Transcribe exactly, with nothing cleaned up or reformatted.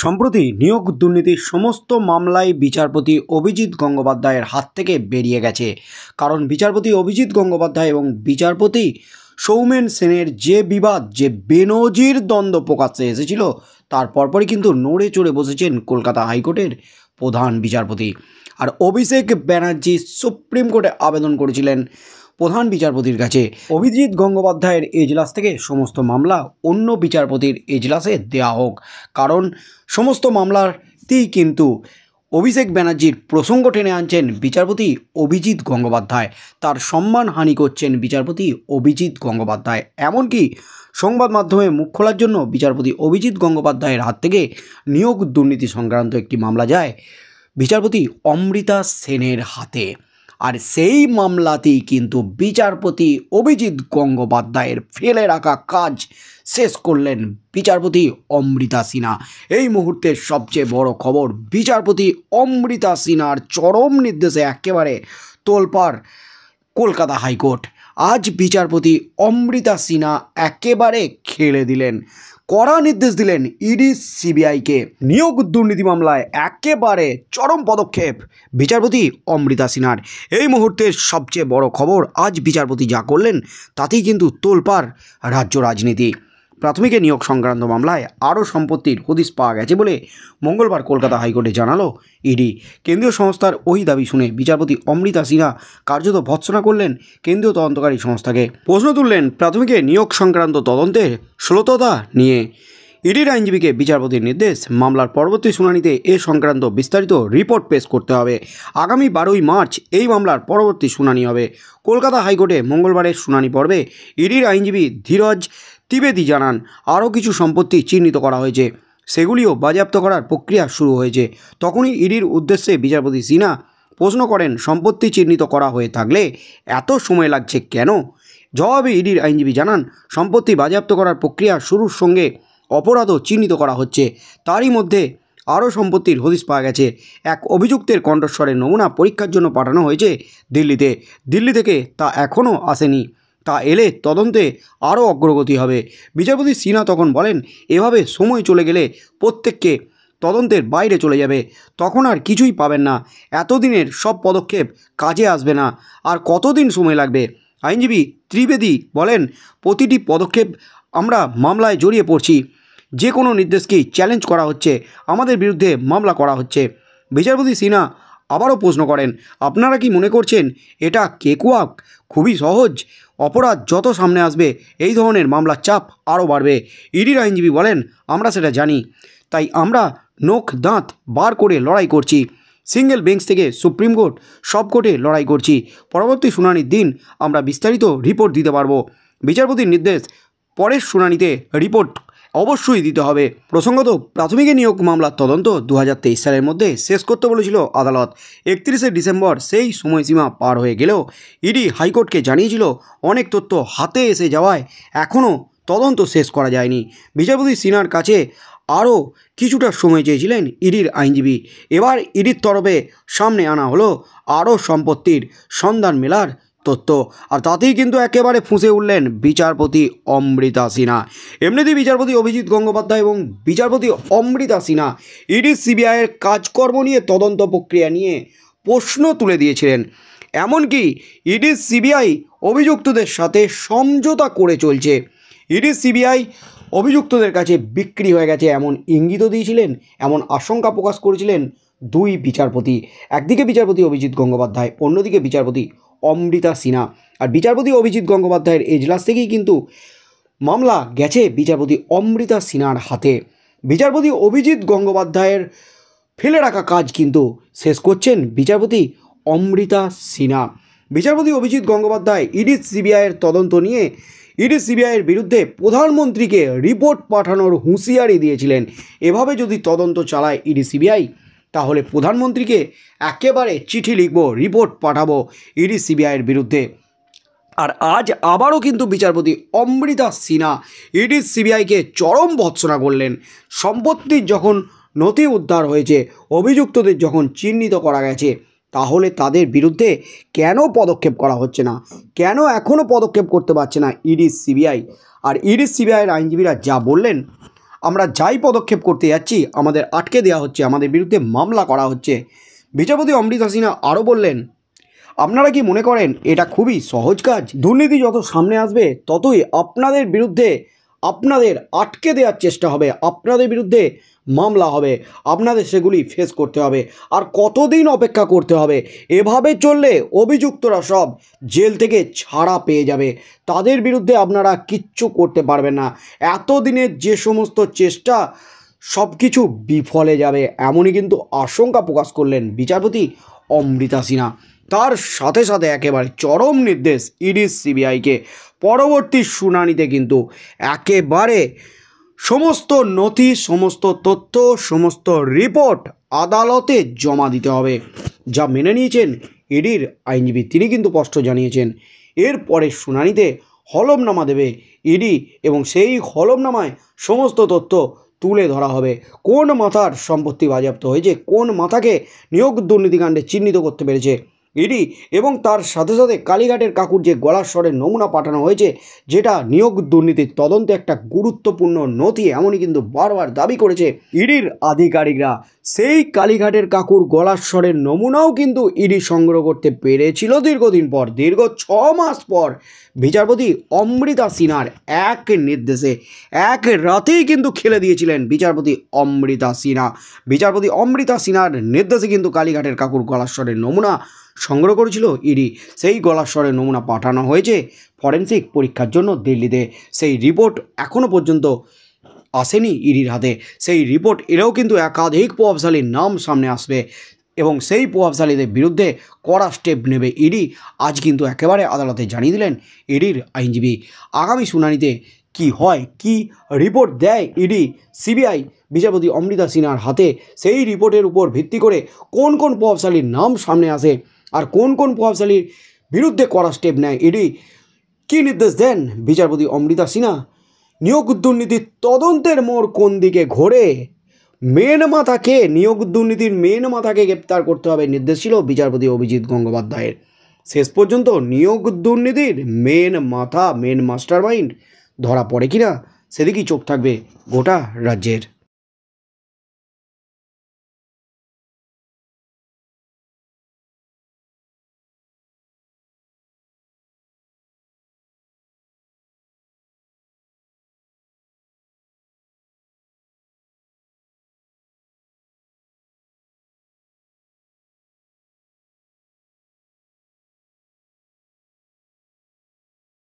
সম্প্রতি নিয়োগ দুর্নীতির সমস্ত মামলায় বিচারপতি অভিজিৎ গঙ্গোপাধ্যায়ের হাত থেকে বেরিয়ে গেছে। কারণ বিচারপতি অভিজিৎ গঙ্গোপাধ্যায় এবং বিচারপতি সৌমেন সেনের যে বিবাদ, যে বেনজির দ্বন্দ্ব প্রকাশ্যে এসেছিল, তার পরপরই কিন্তু নড়ে চড়ে বসেছেন কলকাতা হাইকোর্টের প্রধান বিচারপতি। আর অভিষেক ব্যানার্জি সুপ্রিম কোর্টে আবেদন করেছিলেন প্রধান বিচারপতির কাছে অভিজিৎ গঙ্গোপাধ্যায়ের এজলাস থেকে সমস্ত মামলা অন্য বিচারপতির এজলাসে দেওয়া হোক। কারণ সমস্ত মামলাতেই কিন্তু অভিষেক ব্যানার্জির প্রসঙ্গ টেনে আনছেন বিচারপতি অভিজিৎ গঙ্গোপাধ্যায়, তার সম্মানহানি করছেন বিচারপতি অভিজিৎ গঙ্গোপাধ্যায়। এমনকি সংবাদ মাধ্যমে মুখ খোলার জন্য বিচারপতি অভিজিৎ গঙ্গোপাধ্যায়ের হাত থেকে নিয়োগ দুর্নীতি সংক্রান্ত একটি মামলা যায় বিচারপতি অমৃতা সেনের হাতে। আর সেই মামলাতেই কিন্তু বিচারপতি অভিজিৎ গঙ্গোপাধ্যায়ের ফেলে রাখা কাজ শেষ করলেন বিচারপতি অমৃতা সিনহা। এই মুহূর্তের সবচেয়ে বড় খবর, বিচারপতি অমৃতা সিনহার চরম নির্দেশে একেবারে তোলপাড় কলকাতা হাইকোর্ট। আজ বিচারপতি অমৃতা সিনহা একেবারে খেলে দিলেন, কড়া নির্দেশ দিলেন ইডি সিবিআইকে। নিয়োগ দুর্নীতি মামলায় একেবারে চরম পদক্ষেপ বিচারপতি অমৃতা সিনহার। এই মুহূর্তের সবচেয়ে বড় খবর, আজ বিচারপতি যা করলেন তাতেই কিন্তু তোলপাড় রাজ্য রাজনীতি। প্রাথমিক নিয়োগ সংক্রান্ত মামলায় আরও সম্পত্তির হদিশ পাওয়া গেছে বলে মঙ্গলবার কলকাতা হাইকোর্টে জানালো ইডি। কেন্দ্রীয় সংস্থার ওই দাবি শুনে বিচারপতি অমৃতা সিনহা কার্যত ভৎসনা করলেন কেন্দ্রীয় তদন্তকারী সংস্থাকে। প্রশ্ন তুললেন প্রাথমিক নিয়োগ সংক্রান্ত তদন্তের ষোলততা নিয়ে। ইডির আইনজীবীকে বিচারপতির নির্দেশ, মামলার পরবর্তী শুনানিতে এ সংক্রান্ত বিস্তারিত রিপোর্ট পেশ করতে হবে। আগামী বারোই মার্চ এই মামলার পরবর্তী শুনানি হবে। কলকাতা হাইকোর্টে মঙ্গলবারের শুনানি পর্বে ইডির আইনজীবী ধীরজ ত্রিবেদী জানান, আরও কিছু সম্পত্তি চিহ্নিত করা হয়েছে, সেগুলিও বাজেয়াপ্ত করার প্রক্রিয়া শুরু হয়েছে। তখনই ইডির উদ্দেশ্যে বিচারপতি সিনহা প্রশ্ন করেন, সম্পত্তি চিহ্নিত করা হয়ে থাকলে এত সময় লাগছে কেন? জবাবে ইডির আইনজীবী জানান, সম্পত্তি বাজেয়াপ্ত করার প্রক্রিয়া শুরুর সঙ্গে অপরাধও চিহ্নিত করা হচ্ছে। তারই মধ্যে আরও সম্পত্তির হদিশ পাওয়া গেছে। এক অভিযুক্তের কণ্ঠস্বরের নমুনা পরীক্ষার জন্য পাঠানো হয়েছে দিল্লিতে। দিল্লি থেকে তা এখনও আসেনি, তা এলে তদন্তে আরও অগ্রগতি হবে। বিচারপতি সিনহা তখন বলেন, এভাবে সময় চলে গেলে প্রত্যেককে তদন্তের বাইরে চলে যাবে, তখন আর কিছুই পাবেন না। এতদিনের সব পদক্ষেপ কাজে আসবে না, আর কতদিন সময় লাগবে? আইনজীবী ত্রিবেদী বলেন, প্রতিটি পদক্ষেপ আমরা মামলায় জড়িয়ে পড়ছি, যে কোনো নির্দেশকেই চ্যালেঞ্জ করা হচ্ছে, আমাদের বিরুদ্ধে মামলা করা হচ্ছে। বিচারপতি সিনহা আবারও প্রশ্ন করেন, আপনারা কি মনে করছেন এটা কেকুয়াক? খুবই সহজ, অপরাধ যত সামনে আসবে এই ধরনের মামলার চাপ আরও বাড়বে। ইডির আইনজীবী বলেন, আমরা সেটা জানি, তাই আমরা নখ দাঁত বার করে লড়াই করছি। সিঙ্গেল বেঞ্চ থেকে সুপ্রিম কোর্ট, সব কোর্টে লড়াই করছি। পরবর্তী শুনানির দিন আমরা বিস্তারিত রিপোর্ট দিতে পারবো। বিচারপতির নির্দেশ, পরের শুনানিতে রিপোর্ট অবশ্যই দিতে হবে। প্রসঙ্গত, প্রাথমিক নিয়োগ মামলার তদন্ত দু হাজার তেইশ সালের মধ্যে শেষ করতে বলেছিল আদালত। একত্রিশে ডিসেম্বর সেই সময়সীমা পার হয়ে গেলেও ইডি হাইকোর্টকে জানিয়েছিল অনেক তথ্য হাতে এসে যাওয়ায় এখনও তদন্ত শেষ করা যায়নি। বিচারপতি সিনহার কাছে আরও কিছুটা সময় চেয়েছিলেন ইডির আইনজীবী। এবার ইডির তরফে সামনে আনা হলো আরও সম্পত্তির সন্ধান মেলার তথ্য, আর তাতেই কিন্তু একেবারে ফুঁসে উঠলেন বিচারপতি অমৃতা সিনহা। এমনিতেই বিচারপতি অভিজিৎ গঙ্গোপাধ্যায় এবং বিচারপতি অমৃতা সিনহা ইডি সিবিআইয়ের কাজকর্ম নিয়ে, তদন্ত প্রক্রিয়া নিয়ে প্রশ্ন তুলে দিয়েছিলেন। এমনকি ইডি সিবিআই অভিযুক্তদের সাথে সমঝোতা করে চলছে। ইডি সিবিআই অভিযুক্তদের কাছে বিক্রি হয়ে গেছে এমন ইঙ্গিতও দিয়েছিলেন, এমন আশঙ্কা প্রকাশ করেছিলেন দুই বিচারপতি। একদিকে বিচারপতি অভিজিৎ গঙ্গোপাধ্যায়, অন্যদিকে বিচারপতি অমৃতা সিনহা। আর বিচারপতি অভিজিৎ গঙ্গোপাধ্যায়ের এজলাস থেকেই কিন্তু মামলা গেছে বিচারপতি অমৃতা সিনহার হাতে। বিচারপতি অভিজিৎ গঙ্গোপাধ্যায়ের ফেলে রাখা কাজ কিন্তু শেষ করছেন বিচারপতি অমৃতা সিনহা। বিচারপতি অভিজিৎ গঙ্গোপাধ্যায় ইডি সিবিআইয়ের তদন্ত নিয়ে ইডি সিবিআইয়ের বিরুদ্ধে প্রধানমন্ত্রীকে রিপোর্ট পাঠানোর হুঁশিয়ারি দিয়েছিলেন। এভাবে যদি তদন্ত চালায় ইডি সিবিআই, তাহলে প্রধানমন্ত্রীকে একেবারে চিঠি লিখব, রিপোর্ট পাঠাবো ইডি সিবিআইয়ের বিরুদ্ধে। আর আজ আবারও কিন্তু বিচারপতি অমৃতা সিনহা ইডি সিবিআইকে চরম ভৎসনা করলেন। সম্পত্তির যখন নথি উদ্ধার হয়েছে, অভিযুক্তদের যখন চিহ্নিত করা গেছে, তাহলে তাদের বিরুদ্ধে কেন পদক্ষেপ করা হচ্ছে না? কেন এখনও পদক্ষেপ করতে পারছে না ইডি সিবিআই? আর ইডি সিবিআইয়ের আইনজীবীরা যা বললেন, আমরা যাই পদক্ষেপ করতে যাচ্ছি আমাদের আটকে দেওয়া হচ্ছে, আমাদের বিরুদ্ধে মামলা করা হচ্ছে। বিচারপতি অমৃতা সিনহা আরও বললেন, আপনারা কি মনে করেন এটা খুবই সহজ কাজ? দুর্নীতি যত সামনে আসবে ততই আপনাদের বিরুদ্ধে আপনাদের আটকে দেওয়ার চেষ্টা হবে, আপনাদের বিরুদ্ধে মামলা হবে, আপনাদের সেগুলি ফেস করতে হবে। আর কতদিন অপেক্ষা করতে হবে? এভাবে চললে অভিযুক্তরা সব জেল থেকে ছাড়া পেয়ে যাবে, তাদের বিরুদ্ধে আপনারা কিচ্ছু করতে পারবেন না। এতদিনের যে সমস্ত চেষ্টা সব কিছু বিফলে যাবে, এমনই কিন্তু আশঙ্কা প্রকাশ করলেন বিচারপতি অমৃতা সিনহা। তার সাথে সাথে একেবারে চরম নির্দেশ ইডি সিবিআইকে, পরবর্তী শুনানিতে কিন্তু একেবারে সমস্ত নথি, সমস্ত তথ্য, সমস্ত রিপোর্ট আদালতে জমা দিতে হবে, যা মেনে নিয়েছেন ইডির আইনজীবী। তিনি কিন্তু স্পষ্ট জানিয়েছেন এরপরে শুনানিতে হলফনামা দেবে ইডি এবং সেই হলফনামায় সমস্ত তথ্য তুলে ধরা হবে। কোন মাথার সম্পত্তি বাজেয়াপ্ত হয়েছে, কোন মাথাকে নিয়োগ দুর্নীতিকাণ্ডে চিহ্নিত করতে পেরেছে ইডি, এবং তার সাথে সাথে কালীঘাটের কাকুর যে গলার স্বরের নমুনা পাঠানো হয়েছে, যেটা নিয়োগ দুর্নীতির তদন্তে একটা গুরুত্বপূর্ণ নথি, এমনই কিন্তু বারবার দাবি করেছে ইডির আধিকারিকরা। সেই কালীঘাটের কাকুর গলার স্বরের নমুনাও কিন্তু ইডি সংগ্রহ করতে পেরেছিল দীর্ঘদিন পর, দীর্ঘ ছ মাস পর। বিচারপতি অমৃতা সিনহার এক নির্দেশে এক রাতেই কিন্তু খেলে দিয়েছিলেন বিচারপতি অমৃতা সিনহা। বিচারপতি অমৃতা সিনহার নির্দেশে কিন্তু কালীঘাটের কাকুর গলার স্বরের নমুনা সংগ্রহ করেছিল ইডি। সেই গলার স্বরের নমুনা পাঠানো হয়েছে ফরেনসিক পরীক্ষার জন্য দিল্লিতে। সেই রিপোর্ট এখনও পর্যন্ত আসেনি ইডির হাতে। সেই রিপোর্ট এলেও কিন্তু একাধিক প্রভাবশালীর নাম সামনে আসবে এবং সেই প্রভাবশালীদের বিরুদ্ধে কড়া স্টেপ নেবে ইডি। আজ কিন্তু একেবারে আদালতে জানিয়ে দিলেন ইডির আইনজীবী। আগামী শুনানিতে কি হয়, কি রিপোর্ট দেয় ইডি সিবিআই বিচারপতি অমৃতা সিনহার হাতে, সেই রিপোর্টের উপর ভিত্তি করে কোন কোন প্রভাবশালীর নাম সামনে আসে আর কোন কোন প্রভাবশালীর বিরুদ্ধে কড়া স্টেপ নেয় ইডি, কী নির্দেশ দেন বিচারপতি অমৃতা সিনহা, নিয়োগ দুর্নীতির তদন্তের মোড় কোন দিকে ঘোরে, মেন মাথাকে, নিয়োগ দুর্নীতির মেন মাথাকে গ্রেপ্তার করতে হবে নির্দেশ ছিল বিচারপতি অভিজিৎ গঙ্গোপাধ্যায়ের। শেষ পর্যন্ত নিয়োগ দুর্নীতির মেন মাথা, মেন মাস্টার মাইন্ড ধরা পড়ে কিনা সেদিকেই চোখ থাকবে গোটা রাজ্যের।